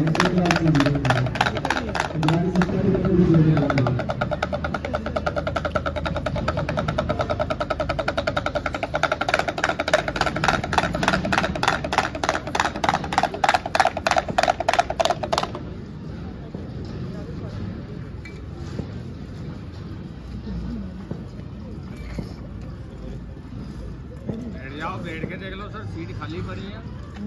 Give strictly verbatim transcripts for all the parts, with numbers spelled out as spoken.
जाओ बैठ के देख लो सर, सीट खाली पड़ी है।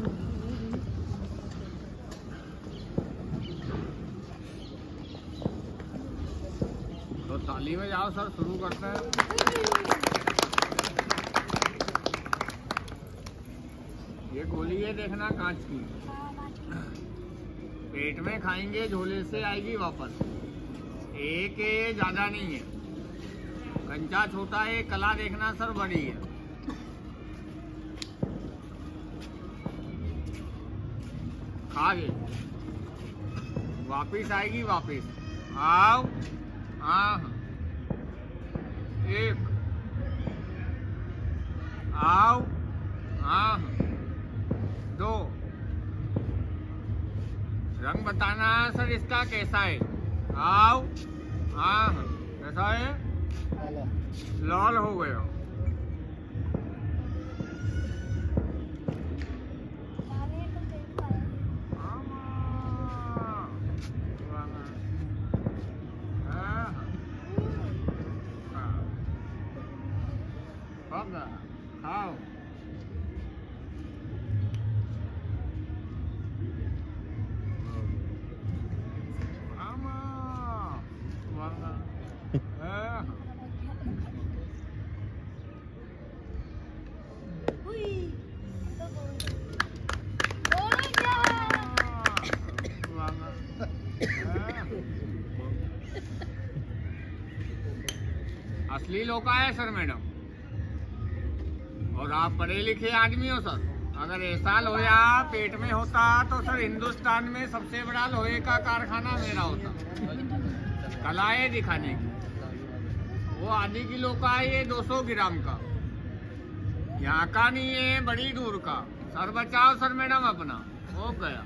तो ताली में जाओ सर, शुरू करते हैं। ये गोली है देखना कांच की, पेट में खाएंगे झोले से आएगी वापस। एक ज्यादा नहीं है, कंचा छोटा है, कला देखना सर बड़ी है। खा गए, वापिस आएगी वापिस। आओ, हाँ एक, आओ, हाँ दो। रंग बताना सर इसका कैसा है। आओ, हाँ कैसा है, लाल हो गया। खाओ, असली लोका है सर मैडम, और आप पढ़े लिखे आदमी हो सर। अगर ऐसा लोहा पेट में होता तो सर हिंदुस्तान में सबसे बड़ा लोहे का कारखाना मेरा होता। कलाएं दिखाने की, वो आधी किलो का है, ये दो सौ ग्राम का। यहाँ का नहीं है, बड़ी दूर का। सर बचाओ सर मैडम अपना, हो गया।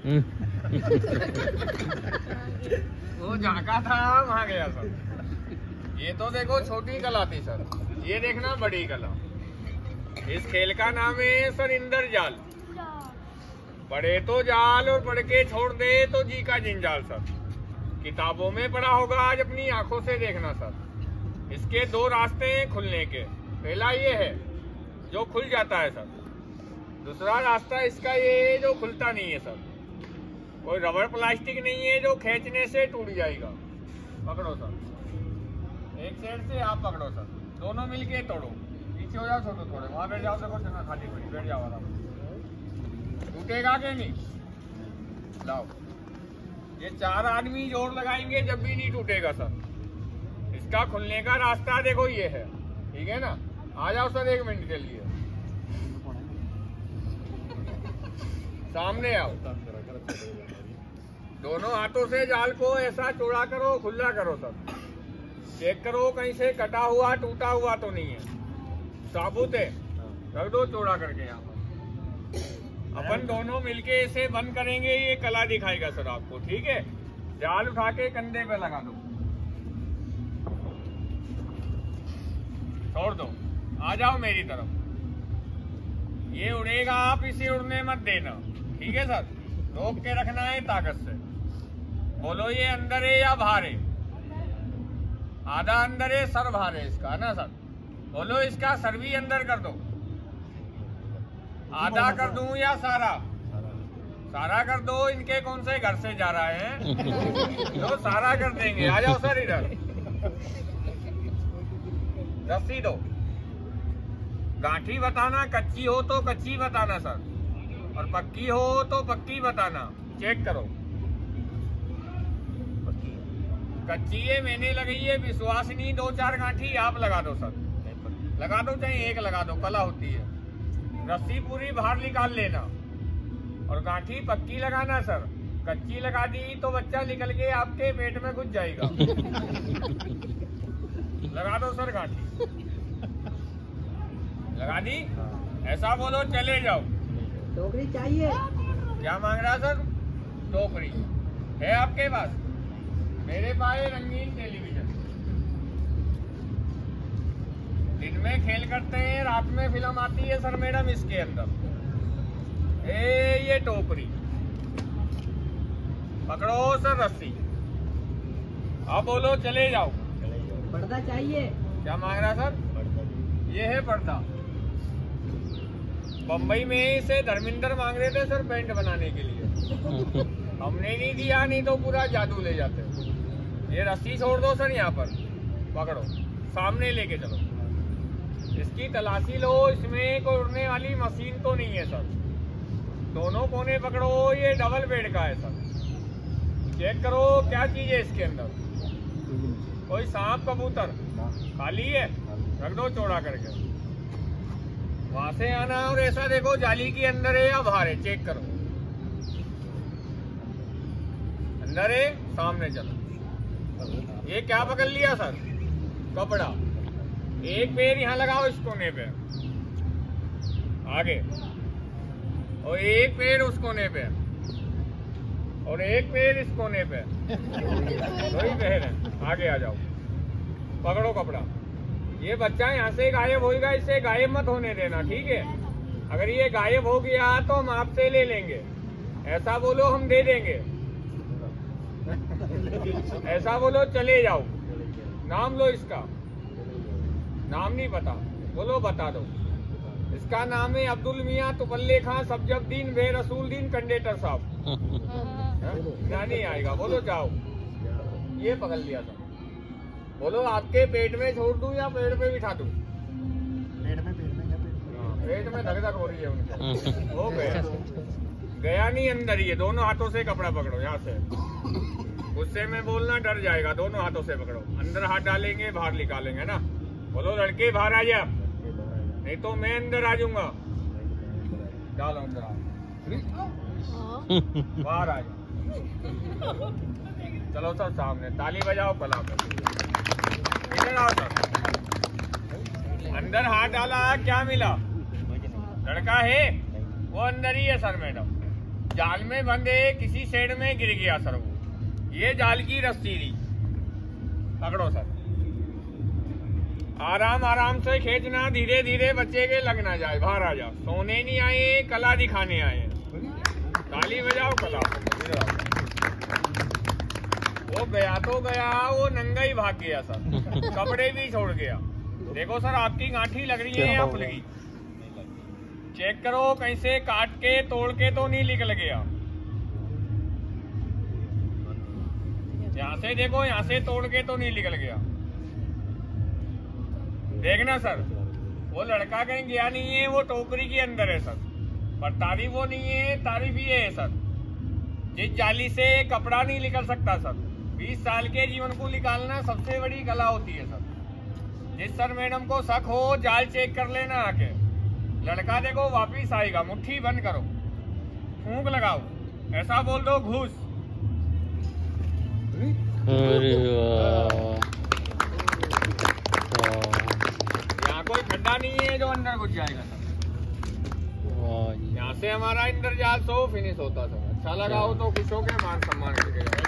वो झांका था वहाँ गया सर। ये तो देखो छोटी कला थी सर, ये देखना बड़ी कला। इस खेल का नाम है सर इंदर जाल। पढ़े तो जाल और पढ़ के छोड़ दे तो जी का जिंजाल सर। किताबों में पढ़ा होगा, आज अपनी आंखों से देखना सर। इसके दो रास्ते हैं खुलने के। पहला ये है जो खुल जाता है सर, दूसरा रास्ता इसका ये है जो खुलता नहीं है सर। कोई रबड़ प्लास्टिक नहीं है जो खींचने से टूट जाएगा। पकड़ो सर, एक साइड से आप पकड़ो सर, दोनों मिलके तोड़ो। पीछे हो जाओ छोटो, थोड़े वहां बैठ जाओ। देखो चलना खाली पड़ी, बैठ जाओ आराम। टूटेगा कि नहीं, लाओ। ये चार आदमी जोर लगाएंगे जब भी नहीं टूटेगा सर। इसका खुलने का रास्ता देखो ये है, ठीक है ना। आ जाओ सर एक मिनट के लिए, सामने आओ। दोनों हाथों से जाल को ऐसा चौड़ा करो, खुला करो सर। चेक करो कहीं से कटा हुआ टूटा हुआ तो नहीं है, साबुत है। रख दो चौड़ा करके। यहाँ अपन दोनों मिलके इसे बंद करेंगे, ये कला दिखाएगा सर आपको, ठीक है। जाल उठा के कंधे पे लगा दो, छोड़ दो। आ जाओ मेरी तरफ। ये उड़ेगा, आप इसे उड़ने मत देना, ठीक है सर। रोक के रखना है ताकत से। बोलो ये अंदर है या बाहर है। आधा अंदर है, सर बाहर है इसका, है ना सर। बोलो इसका सर भी अंदर कर दो। आधा कर दूं या सारा? सारा कर दो। इनके कौन से घर से जा रहा है तो सारा कर देंगे। आ जाओ सर इधर, रस्सी दो। गांठी बताना, कच्ची हो तो कच्ची बताना सर, और पक्की हो तो पक्की बताना। चेक करो, कच्ची है मैंने लगाई है, विश्वास नहीं। दो चार गांठी आप लगा दो सर, लगा दो, चाहे एक लगा दो, कला होती है। रस्सी पूरी बाहर निकाल लेना और गांठी पक्की लगाना सर। कच्ची लगा दी तो बच्चा निकल के आपके पेट में घुस जाएगा। लगा दो सर गांठी, लगा दी। ऐसा बोलो चले जाओ। टोकरी चाहिए? क्या मांग रहा सर? टोकरी है आपके पास? मेरे पास है रंगीन टेलीविजन। दिन में खेल करते हैं, रात में फिल्म आती है सर मैडम इसके अंदर। ए ये टोकरी पकड़ो सर रस्सी, अब बोलो चले जाओ। पर्दा चाहिए? क्या मांग रहा सर? ये है पर्दा। बम्बई में इसे धर्मेंद्र मांग रहे थे सर पेंट बनाने के लिए, हमने नहीं दिया, नहीं तो पूरा जादू ले जाते। ये रस्सी छोड़ दो सर, यहाँ पर पकड़ो, सामने लेके चलो, इसकी तलाशी लो। इसमें कोई उड़ने वाली मशीन तो नहीं है सर। दोनों कोने पकड़ो, ये डबल बेड का है सर। चेक करो क्या चीज है इसके अंदर। कोई सांप कबूतर खाली है, रख दो चौड़ा करके। वहां से आना और ऐसा देखो जाली के अंदर है या बाहर है, चेक करो। अंदर है, सामने चलो। ये क्या पकड़ लिया सर? कपड़ा। एक पैर यहाँ लगाओ इस कोने पे, आगे, और एक पैर उस कोने पे, और एक पैर इस कोने पे। दो ही पैर है, आगे आ जाओ, पकड़ो कपड़ा। ये बच्चा यहाँ से गायब होगा, इससे गायब मत होने देना, ठीक है? अगर ये गायब हो गया तो हम आपसे ले लेंगे, ऐसा बोलो हम दे देंगे। ऐसा बोलो चले जाओ। नाम लो इसका, नाम नहीं पता, बोलो बता दो। इसका नाम है अब्दुल मियाँ तुपल्ले खां सब्जद्दीन बे रसूलदीन कंडक्टर साहब। क्या नहीं आएगा, बोलो जाओ। ये पकड़ लिया था, बोलो आपके पेट में छोड़ दूं या पेड़ पे बिठा दूं? पेट में, पेट में, पेट, पेट में धक धक हो रही है उनके। हो गया, गया नहीं अंदर। ये दोनों हाथों से कपड़ा पकड़ो, यहाँ से। गुस्से में बोलना, डर जाएगा। दोनों हाथों से पकड़ो, अंदर हाथ डालेंगे, बाहर निकालेंगे ना। बोलो लड़के बाहर आ जा, नहीं तो मैं अंदर आ जाऊंगा। डालो अंदर, बाहर आ जाओ। चलो सर सामने, ताली बजाओ, कला करो। इधर आओ सर। अंदर हाथ डाला, क्या मिला? लड़का है वो अंदर ही है सर मैडम। जाल में बंधे किसी शेड में गिर गया सर वो। ये जाल की रस्सी थी, पकड़ो सर। आराम आराम से खींचना, धीरे धीरे बच्चे के लग ना जाए। बाहर आ जाओ, सोने नहीं आए, कला दिखाने आए। ताली बजाओ, कला। वो गया तो गया, वो नंगा ही भाग गया सर, कपड़े भी छोड़ गया। देखो सर आपकी गांठी लग रही है यहाँ फुलगी, चेक करो कहीं से काट के तोड़ के तो नहीं निकल गया। यहाँ से देखो, यहाँ से तोड़ के तो नहीं निकल गया। देखना सर, वो लड़का कहीं गया नहीं है, वो टोकरी के अंदर है सर। पर तारीफ वो नहीं है, तारीफ ये है सर, जिस जाली से कपड़ा नहीं निकल सकता सर। बीस साल के जीवन को निकालना सबसे बड़ी कला होती है सर। जिस सर मैडम को शक हो, जाल चेक कर लेना आके। लड़का देखो वापिस आएगा, मुट्ठी बंद करो, फूंक लगाओ, ऐसा बोल दो घूस। अरे वाह, यहाँ कोई खड्डा नहीं है जो अंदर घुस जाएगा सर। यहाँ से हमारा इंद्रजाल शो फिनिश होता सर। अच्छा लगा हो तो खुश हो के मान सम्मान करके